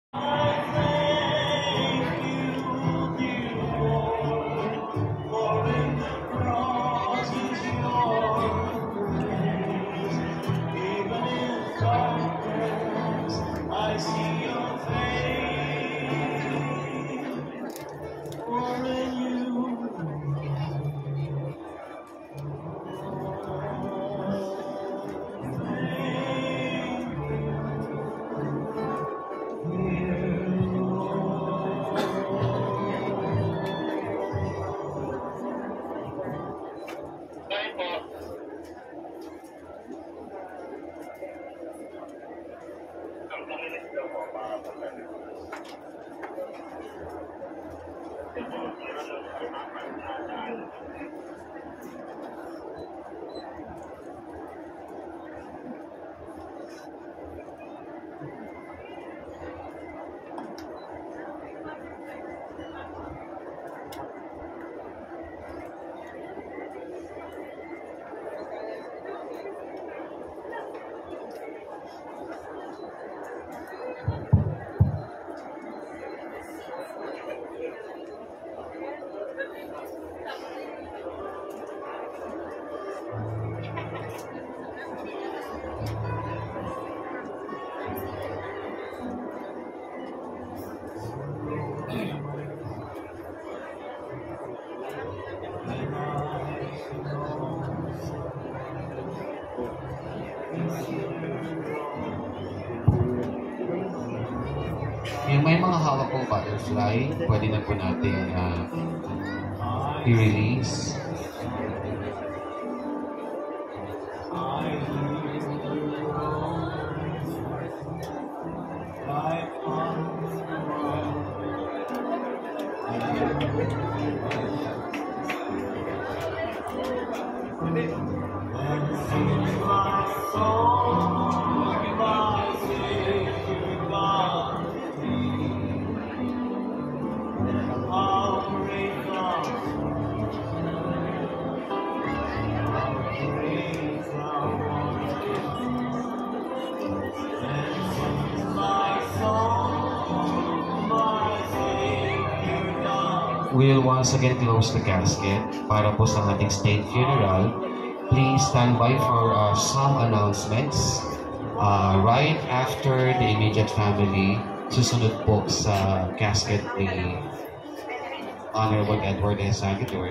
Yung may mga hawak kong butterfly, pwede na po natin i-release. We'll once again close the casket para po sa ating state funeral. Please stand by for some announcements. Right after the immediate family, susunod po sa casket ni Honorable Edward S. Aguilar.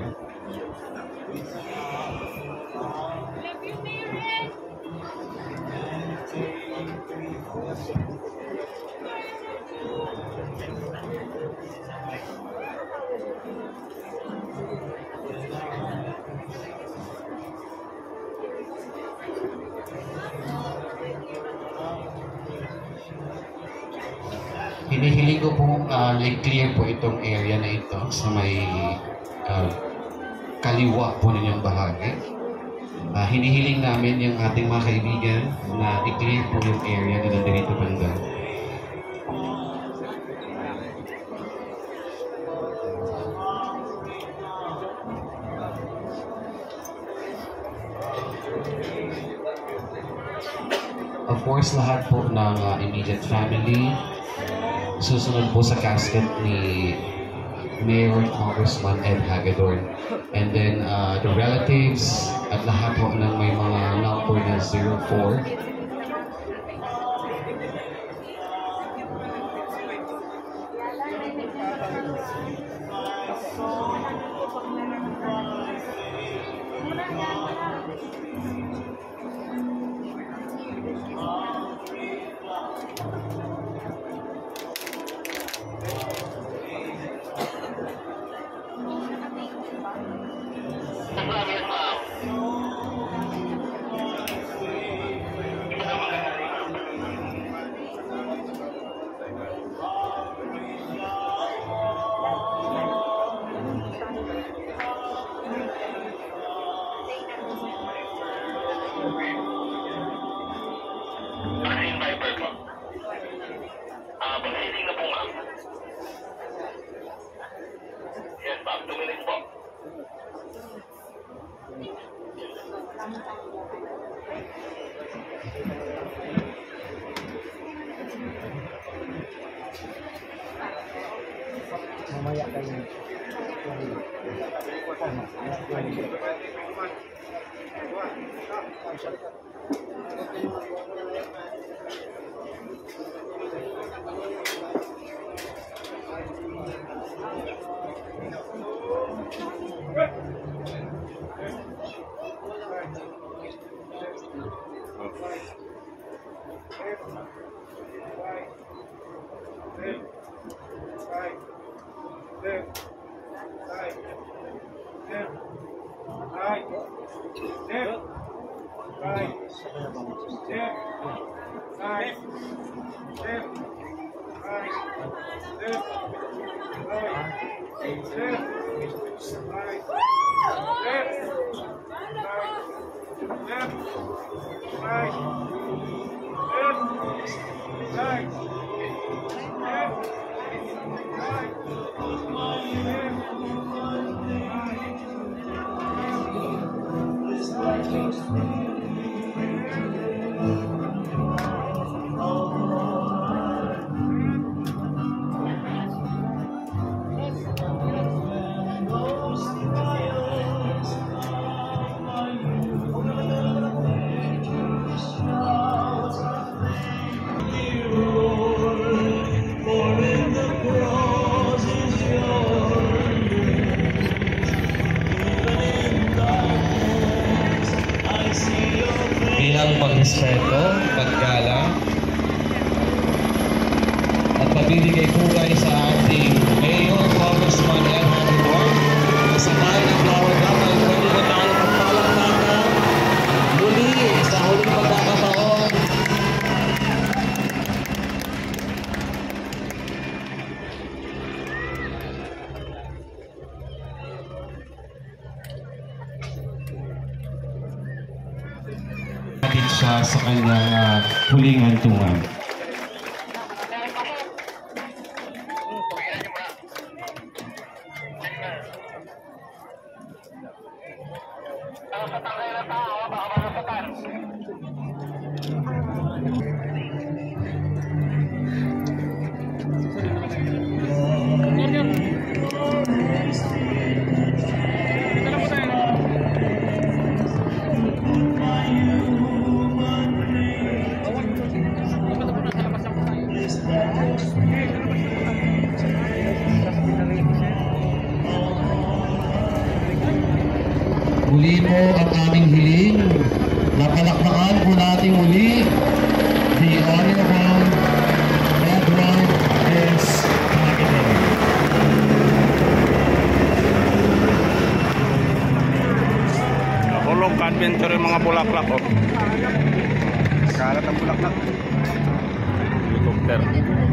Hinihiling ko pong i-clear po itong area na ito sa may kaliwa po ninyong bahagi. Hinihiling namin yung ating mga kaibigan na i-clear po yung area na nandito banda. Of course, lahat po ng immediate family, susunod po sa casket ni Mayor Congressman Ed Hagedorn. And then the relatives at lahat po ng may mga number na 04. Mamaya kayo. Bilang pag-respeto, paggalang, at pabibigay kulay sa ating Mayor Congressman Ed Hagedorn. Kasabay ng flower drum ay pwede na tayo magpalakpakan muli sa huling pagkakataon. Natin siya sa kanyang huling hantungan. Muli po ang aming hiling. Napalakpakan po natin muli the Honorable Edward S. Hagedorn. Hulog adventure yung mga bulaklak, oh. Kalat ang bulaklak. Helicopter.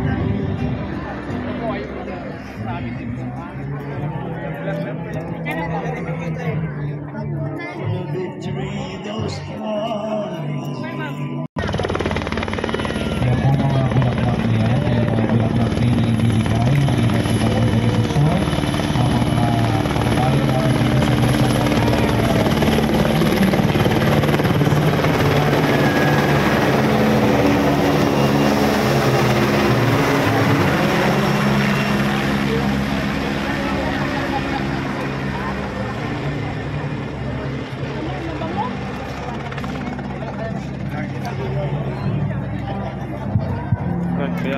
Kaya po mga bulaklak na yan, kaya mga bulaklak na yung ibibigay ng iba't ibang organisasyon, ang mga kababayan natin dito sa bansa Kaya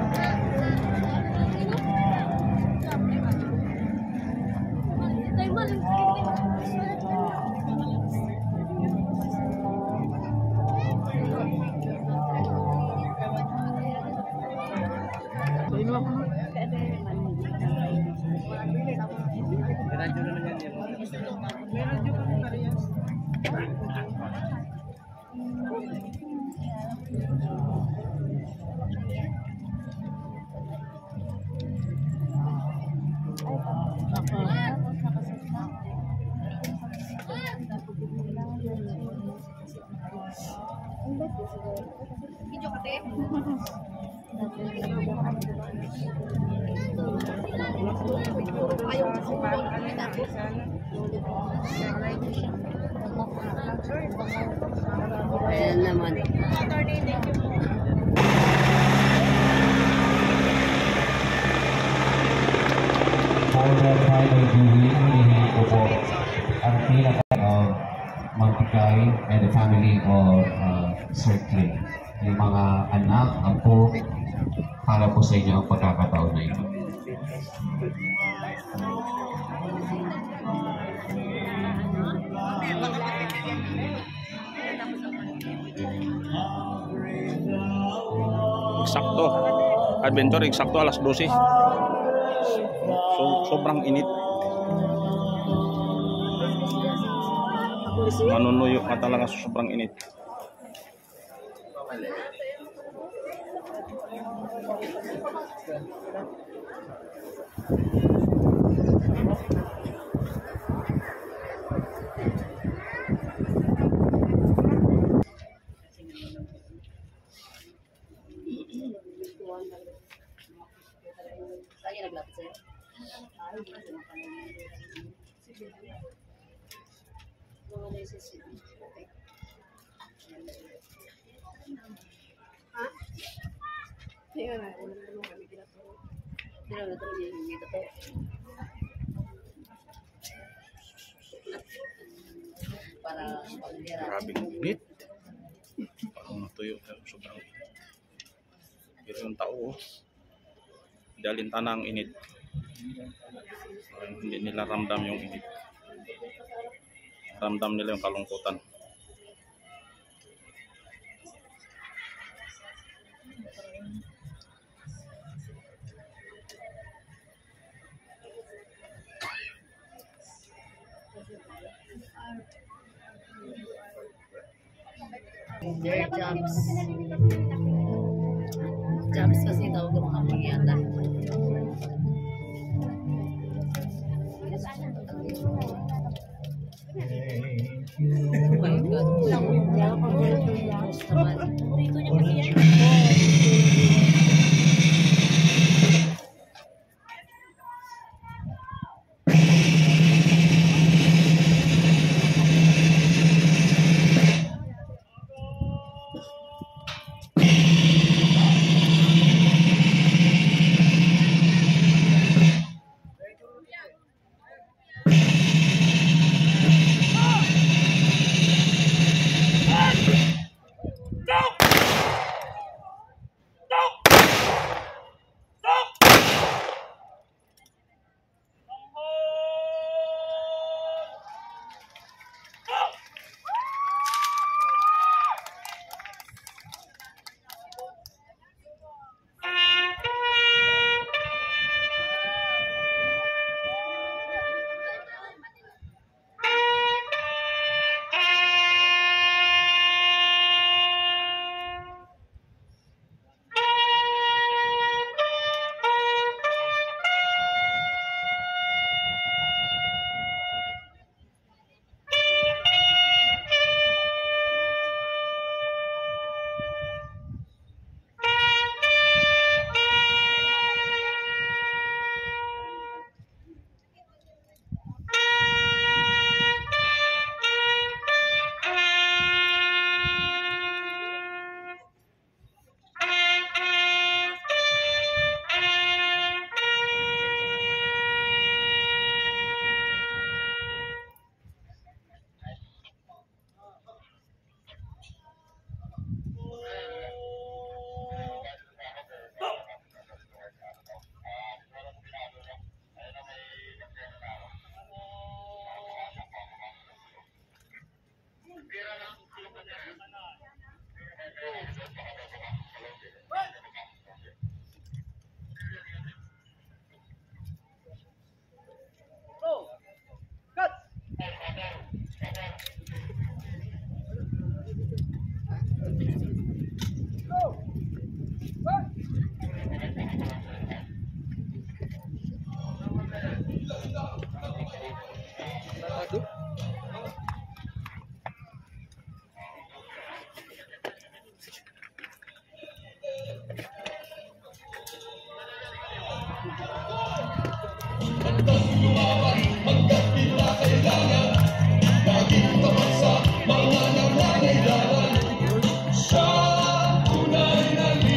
Video ka, te. Ayaw ko ayan naman. final viewing, hinihingi ko po ang Montigay and the family of Sir Clay. Yung mga anak, apo, para po sa inyo ang pagkakataon na ito. Eksakto. Adventure, eksakto alas 12. So, sobrang init. Manunuyo ka talaga sa sobrang init. Saya naglapit sa'yo. Mga necessity. Okay. Ha? Tingnan na. Tingnan na ito. Dito to. Para pag-lira. Grabing init. Parang natuyo. Sobrang init. Pero yung tao, dalintana ang init. Parang hindi nila ramdam yung init. Ramdam nila yung kalungkutan. Their jobs. Jobs kasi tawag ko mga pagyata. Oh my God. Dito niya kasi yan.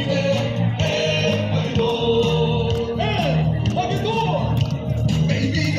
Baby,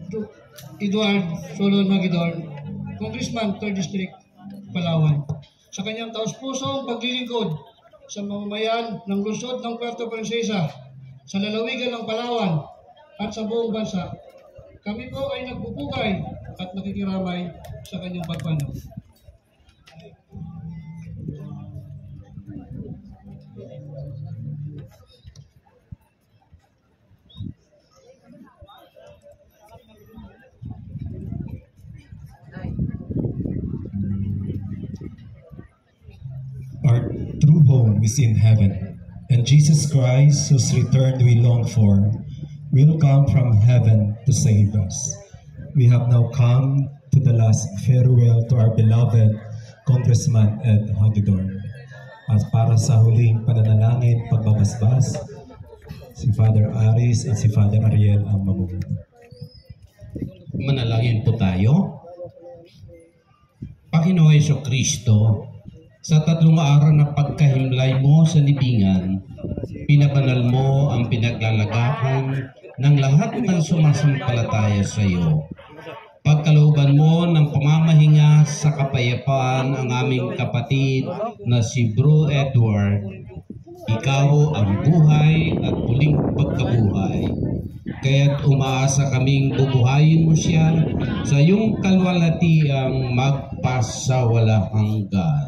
Edward Solon Magidor, Congressman, 3rd District, Palawan, sa kanyang taus-pusong paglilingkod sa mamamayan ng lungsod ng Puerto Princesa, sa lalawigan ng Palawan at sa buong bansa. Kami po ay nagpupugay at nakikiramay sa kanyang pagpanaw. Our true home is in heaven, and Jesus Christ, whose return we long for, will come from heaven to save us. We have now come to the last farewell to our beloved Congressman Ed Hagedorn. At para sa huling pananalangin, pagbabasbas, si Father Aris at si Father Ariel ang mamumunod. Manalangin po tayo. Panginoon Jesucristo, sa 3 araw na pagkahimlay mo sa libingan, pinabanal mo ang pinaglalagahan ng lahat ng sumasampalataya sa iyo. Pagkalooban mo ng pamamahinga sa kapayapaan ang aming kapatid na si Bro Edward, ikaw ang buhay at muling pagkabuhay. Kaya't umaasa kaming bubuhayin mo siya sa iyong kalwalatiang magpasawalang hanggan.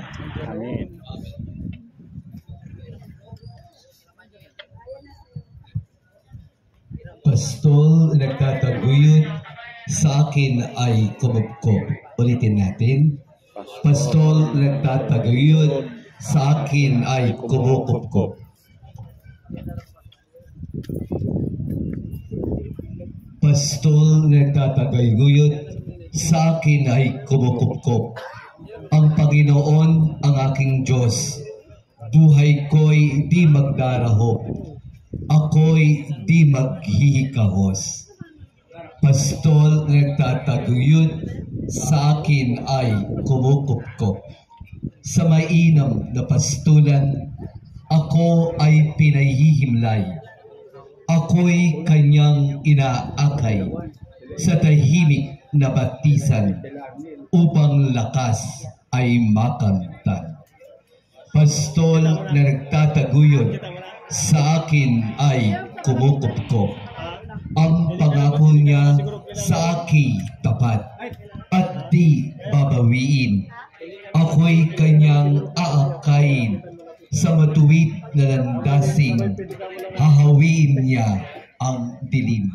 Pastol nagtataguyod, sa akin ay kumupkop. Ulitin natin. Pastol nagtataguyod, sa akin ay kumukupkop. Pastol nagtataguyod, sa akin ay kumukupkop. Ang Panginoon ang aking Diyos, buhay ko'y di magdarahop, ako'y di maghihikahos. Pastol nagtataguyod, sa akin ay kumukupkop. Sa mainam na pastulan, ako ay pinahihimlay. Ako'y kanyang inaakay sa tahimik na batisan upang lakas ay makamtan. Pastol na nagtataguyod, sa akin ay kumukupkop. Ang pangako niya sa akin tapat at di babawiin. Ako'y kanyang aakayin sa matuwid na landasing, hahawiin niya ang dilim.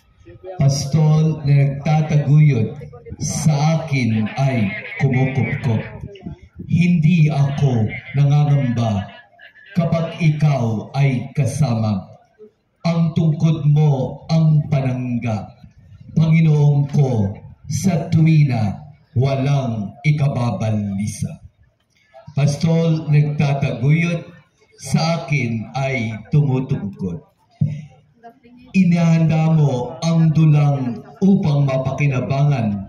Pastol na nagtataguyod, sa akin ay kumukupkop. Hindi ako nangangamba kapag ikaw ay kasama. Ang tungkod mo ang panangga, Panginoon ko, sa tuwina walang ikababalisa. Pastol nagtataguyod, sa akin ay tumutungkod. Inihanda mo ang dulang upang mapakinabangan,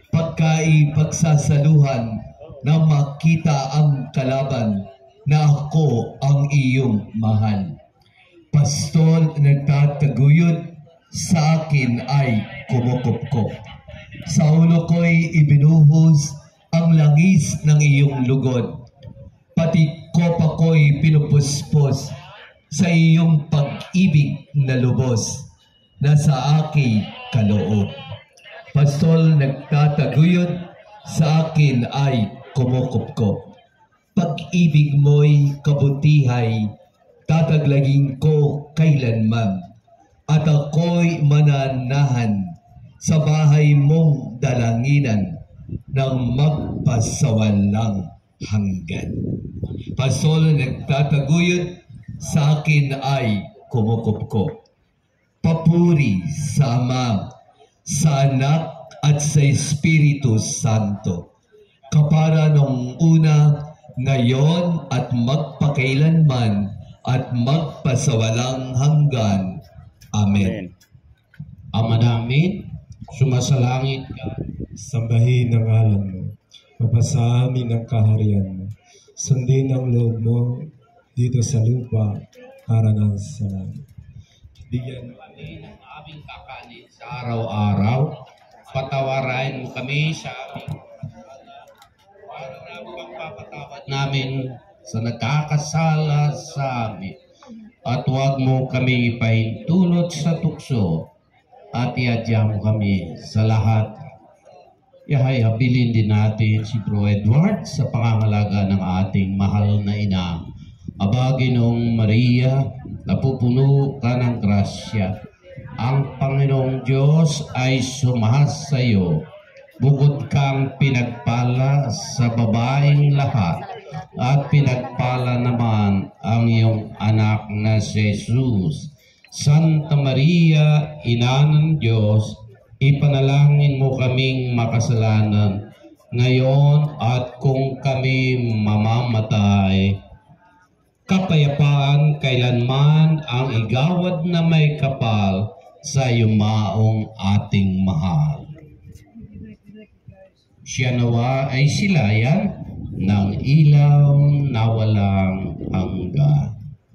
pagkapagsasaluhan na makita ang kalaban na ako ang iyong mahal. Pastol nagtataguyod, sa akin ay kumukupkop. Sa ulo ko'y ibinuhos ang langis ng iyong lugod, pati kopa ko'y pinupuspos sa iyong pag-ibig na lubos na sa aking kaloob. Pastol nagtataguyod, sa akin ay kumukupkop. Pag-ibig mo'y kabutihay, tataglagin ko kailanman, at ako'y mananahan sa bahay mong dalanginan ng magpasawalang hanggan. Pastol nagtataguyod, sa akin ay kumukupkop. Papuri sa Ama, sa Anak at sa Espiritu Santo, kapara nung una, ngayon at magpakailanman at magpasawalang hanggan. Amen. Ama namin, sumasalangit ka. Sambahin ang ngalan mo. Mapasa amin ang kaharian mo. Sundin ang loob mo dito sa lupa para ng sa langit. Bigyan Kami ng aming kakanin sa araw-araw patawarin mo kami sa aming pagpapatawad namin sa nagkakasala sa amin. At huwag mo kami ipahintulot sa tukso at iadya mo kami sa lahat. Ihayabilin din natin si Bro Edward sa pangangalaga ng ating mahal na ina. Aba, Ginoong Maria, napupuno ka ng grasya. Ang Panginoong Diyos ay sumahas sa iyo. Bukod kang pinagpala sa babaeng lahat, at pinagpala naman ang iyong anak na si Jesus. Santa Maria, Ina ng Diyos, ipanalangin mo kaming makasalanan ngayon at kung kami mamamatay. Kapayapaan kailanman ang igawad na may kapal sa yumaong ating mahal. Siya nawa ay silayan ng ilaw na walang hanggan.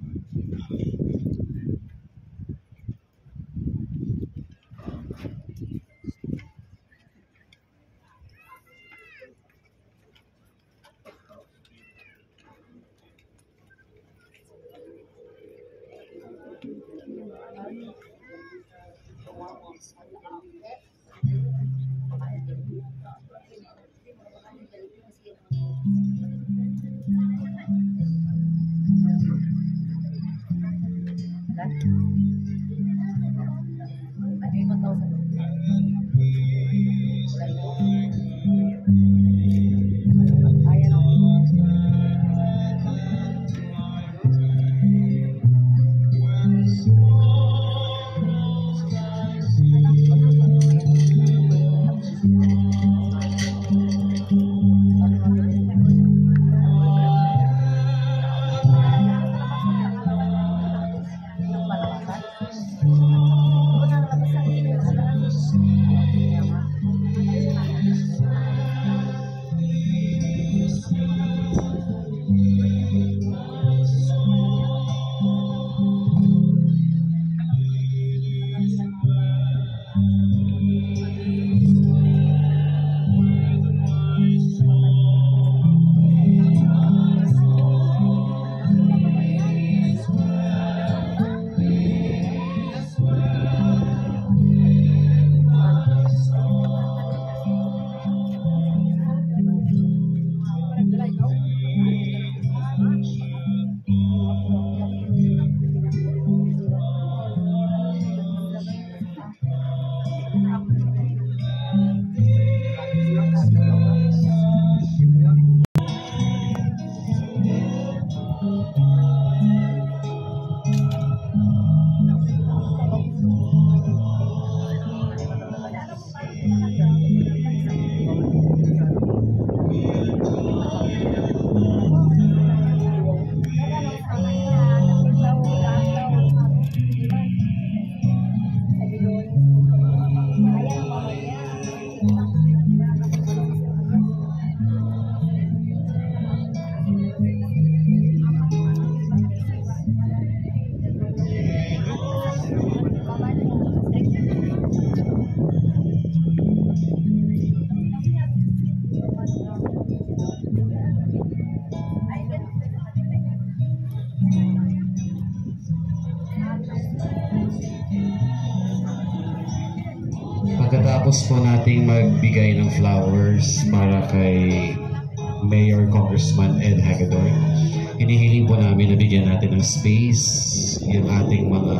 Pagkatapos po nating magbigay ng flowers para kay Mayor Congressman Ed Hagedorn, hinihiling po namin na bigyan natin ng space yung ating mga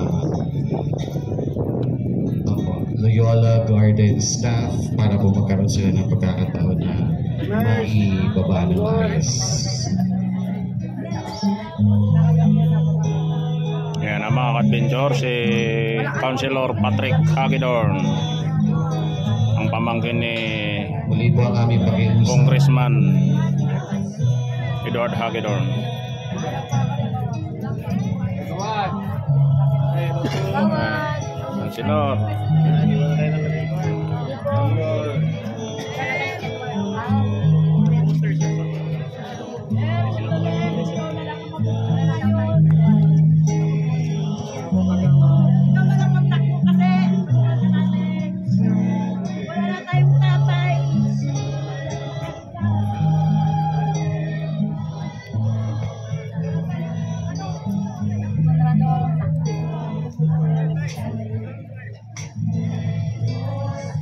Loyola Garden staff para po magkaroon sila ng pagkakataon na maibaba ng ayos. Yan ang mga ka-adventure, si Councilor Patrick Hagedorn, ang pamangkin ni Muli po ang aming pakiusap. Congressman Edward Hagedorn. Councilor. Wala na tayo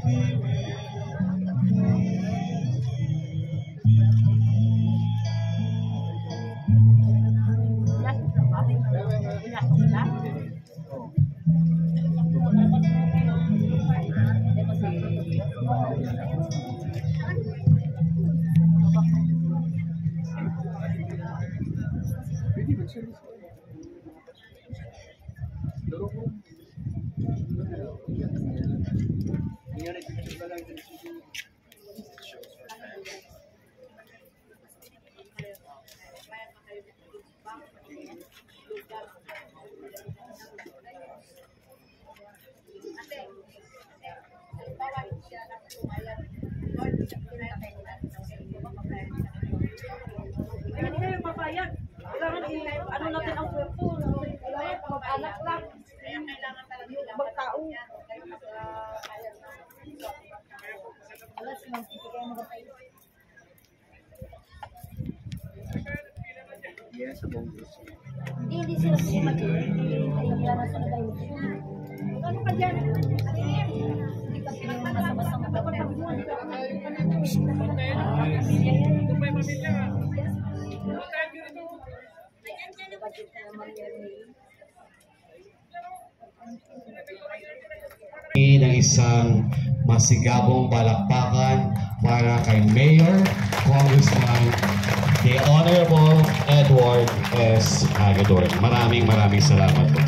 Ano natin ang kwento, kailangan mag-anak lang. Kailangan talaga yung ibang tao. Hindi sila mag-iiwan sa nagayon. Ano ka dyan? Hindi ka pinag-masabasa mag-iiwan. ng isang masigabong balakbakan para kay Mayor Congressman the Honorable Edward S. Hagedorn. Maraming salamat po.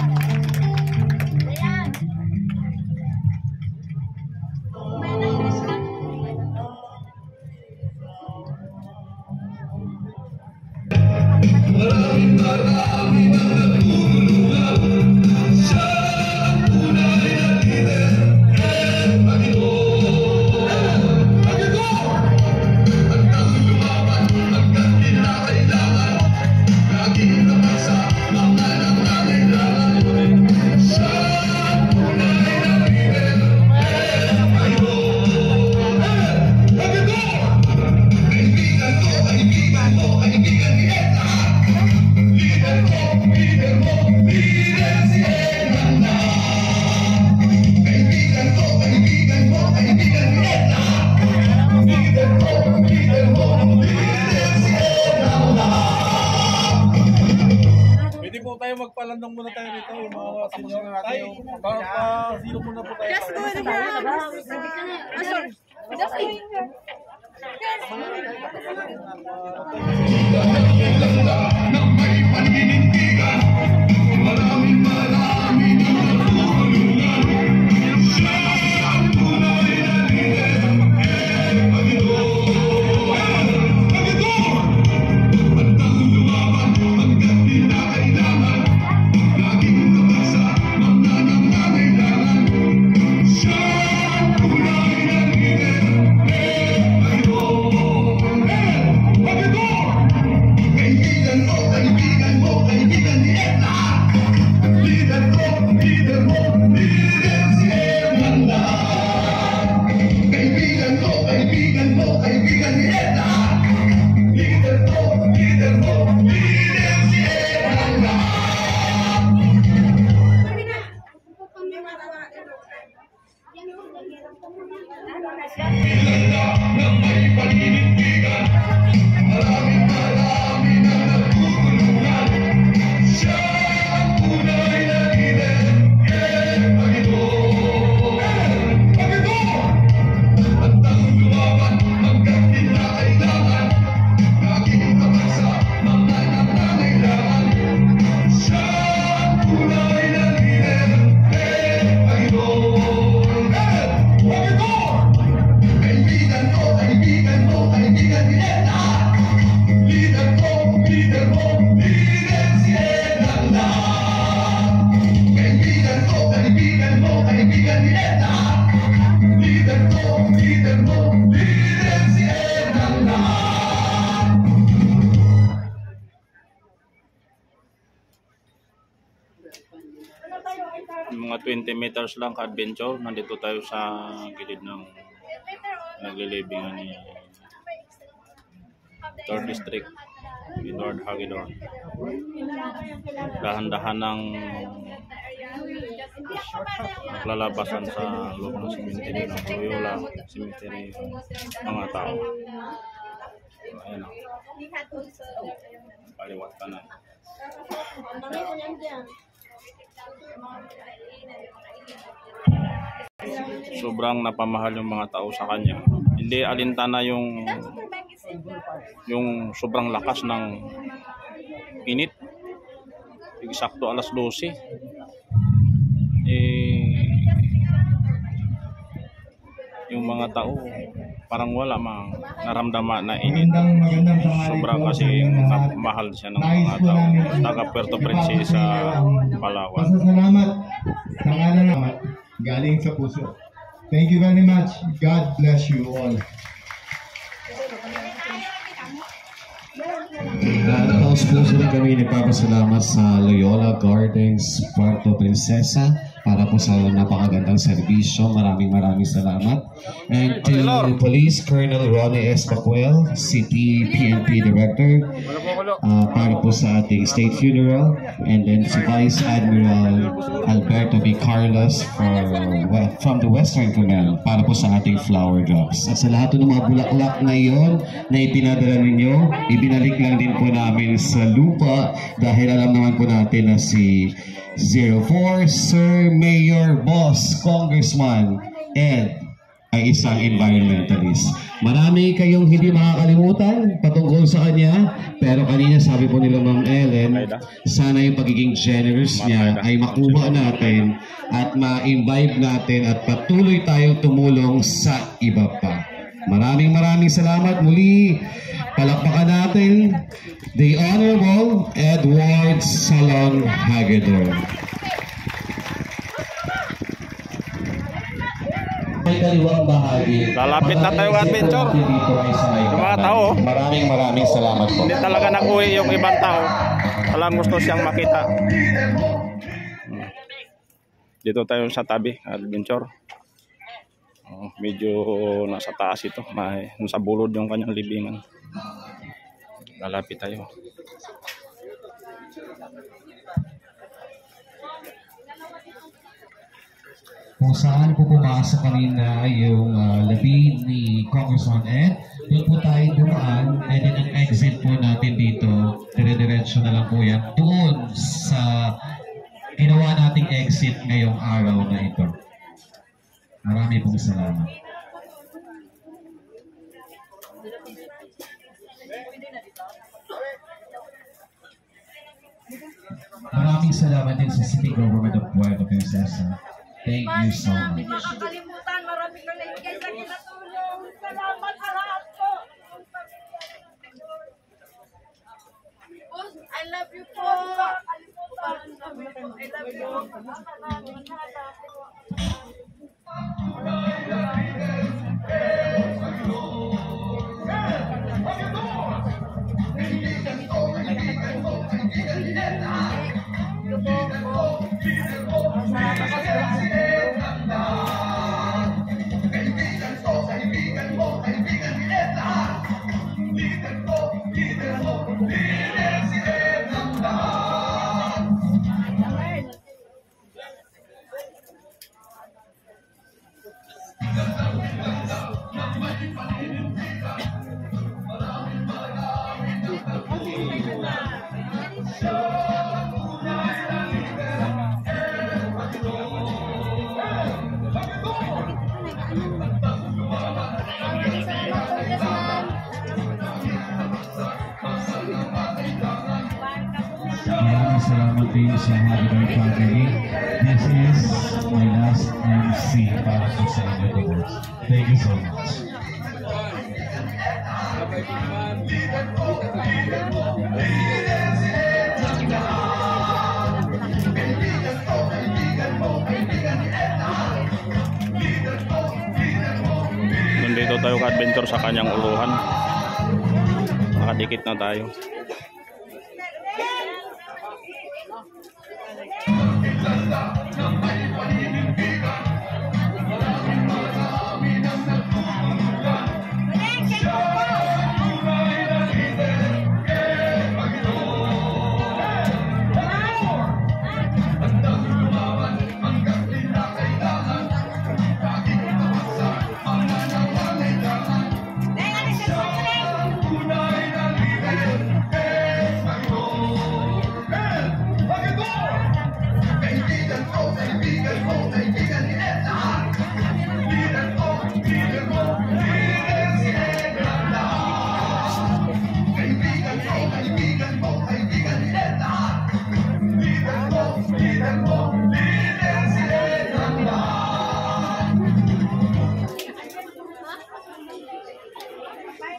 Magpalandong muna tayo nito, yung mga tapos na natin yung zero muna po tayo. Just do it again. Just doing it. Mga 20 meters lang ka-adventure. Nandito tayo sa gilid ng naglilibingan ni 3rd District Edward Hagedorn. Dahan-dahan ng naglalabasan sa loob ng cemetery ng Loyola Cemetery mga tao. Ayan o. Paliwat ka na. Sobrang napamahal yung mga tao sa kanya. Hindi alintana yung sobrang lakas ng init. Eksakto alas 12. Yung mga tao parang wala mang naramdaman na init. Sobrang kasi mahal siya ng mga tao. Taga Puerto Princesa, Palawan. Pasasalamat sa ngalan galing sa puso. Thank you very much. God bless you all. Taos puso na kami nagpapasalamat sa Loyola Gardens, Puerto Princesa para po sa napakagandang serbisyo. Maraming salamat. And to Police Colonel Ronnie S. Pacuel, City PNP Director, para po sa ating state funeral. And then si Vice Admiral Alberto B. Carlos from the Western Command para po sa ating flower drops. At sa lahat ng mga bulaklak na iyon na ipinadala ninyo, ibinalik lang din po namin sa lupa dahil alam naman po natin na si 04 Sir Mayor Boss Congressman Ed ay isang environmentalist. Marami kayong hindi makakalimutan patungkol sa kanya, pero kanina sabi po nila Ma'am Ellen, sana yung pagiging generous niya ay makuha natin at ma-imbibe natin at patuloy tayong tumulong sa iba pa. Maraming salamat muli. Palakpakan natin the Honorable Edward Salon Hagedorn. Lalapit na tayo adventure. Yung mga tao, maraming salamat po. hindi talaga nag-uwi yung ibang tao. Alam, gusto siyang makita. Dito tayo sa tabi, adventure. Medyo nasa taas ito. Nasa bulod yung kanyang libingan. Lalapit tayo. Kung saan po pumasok kanina yung labi ni Congressman Ed, doon po tayo dumaan, and then ang exit po natin dito, dire-diretso na lang po yan, doon sa ginawa nating exit ngayong araw na ito. Marami pong salamat. Maraming salamat din sa City Government of Puerto Princesa. Thank you so much. Makakalimutan, marami kang naibigay sa kinatulong. Salamat sa lahat po. I love you po. I love you. Salamat din sa Hagedorn family. This is my last MC para po sa inyo. Thank you so much. Nandito tayo ka-adventure sa kanyang uluhan. Nakadikit na tayo.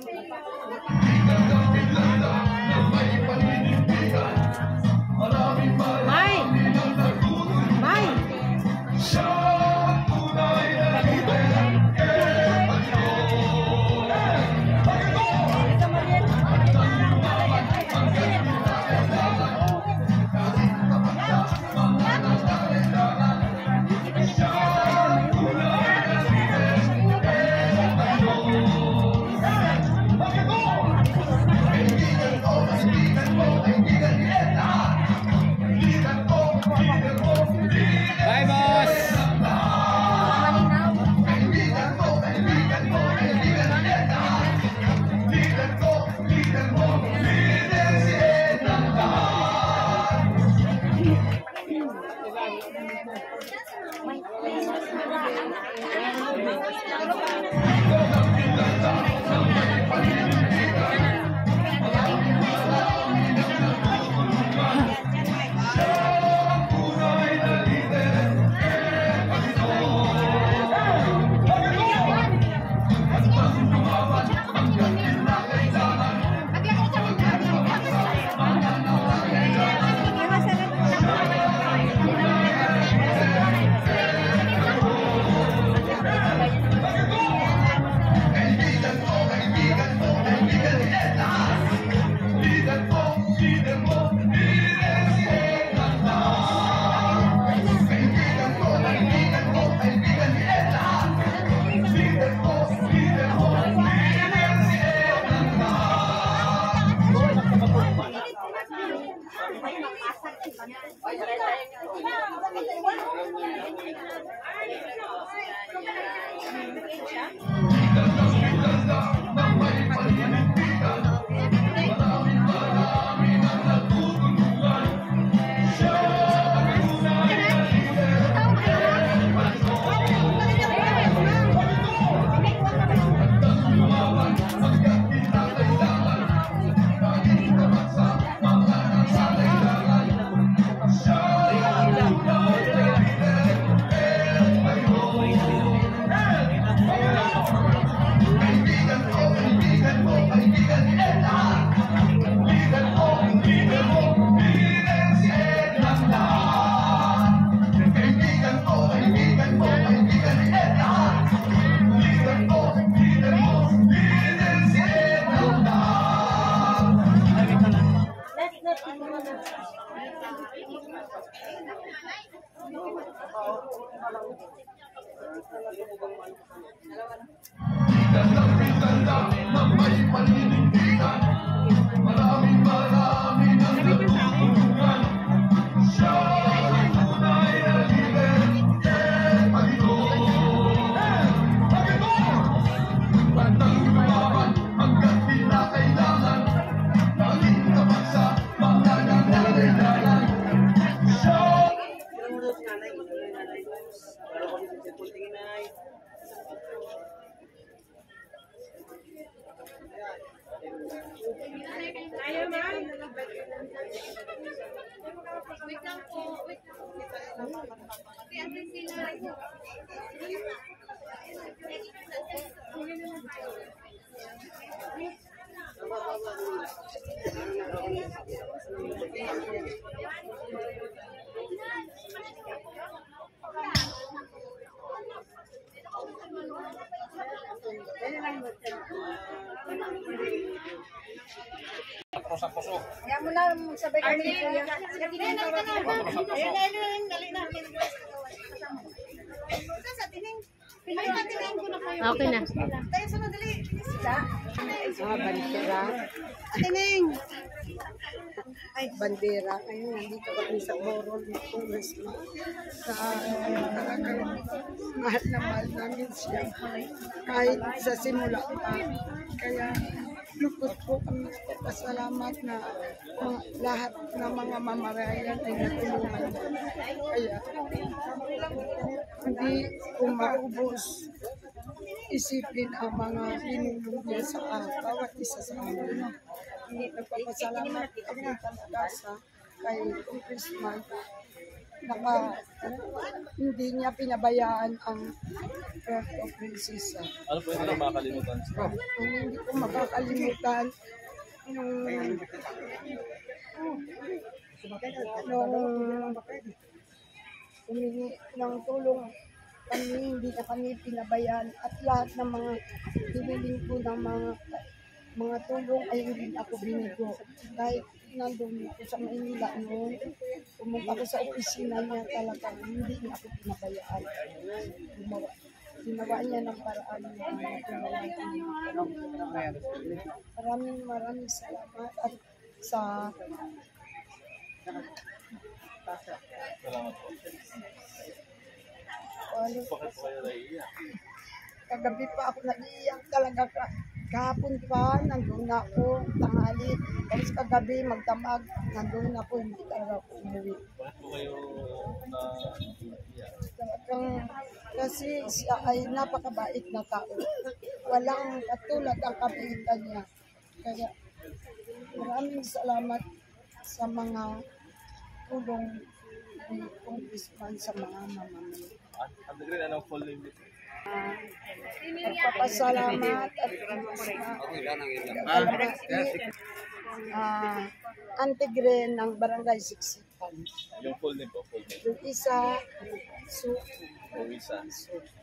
Kaya mo na sabay kami ni Kuya. Okay na. Tayo sa madali. Bandera. Atining. Ay, bandera. Ayun, nandito kami sa Borol. Mahal na mahal namin siya. Kahit sa simula pa. Kaya lupot po kami pasalamat na lahat ng mga mamarayan ay natulungan. Kaya hindi ko maubos isipin ang mga binulong niya sa bawat isa sa amin. Hindi nagpapasalamat kami talaga sa kay Congressman hindi niya pinabayaan ang Puerto Princesa. Ano po yung hindi makakalimutan? Ang hindi ko makakalimutan nung humingi ng tulong kami, hindi na kami pinabayaan at lahat ng mga hiniling ko ng mga tulong ay hindi ako binigo. Kahit nandun ako sa Maynila noon, pumunta ko sa opisina niya, talagang hindi niya ako pinabayaan. Ginawa niya ng paraan Maraming salamat at sa Salamat po. Bakit po kayo naiiyak? kagabi pa ako nag-iiyak talaga kahapon pa, nandun na ako, tanghali. Tapos kagabi, magdamag, nandun na ako, hindi talaga ako umuwi. Bakit po kayo naiiyak? Talagang, kasi siya ay napakabait na tao. Walang katulad ang kabaitan niya. Kaya, maraming salamat sa mga tulong ni Congressman sa mga mamamay. Ate Green, anong full name nito? Nagpapasalamat at Antigre ng Barangay Siksikan. Yung full name po, full name. Yung isa, Luisa.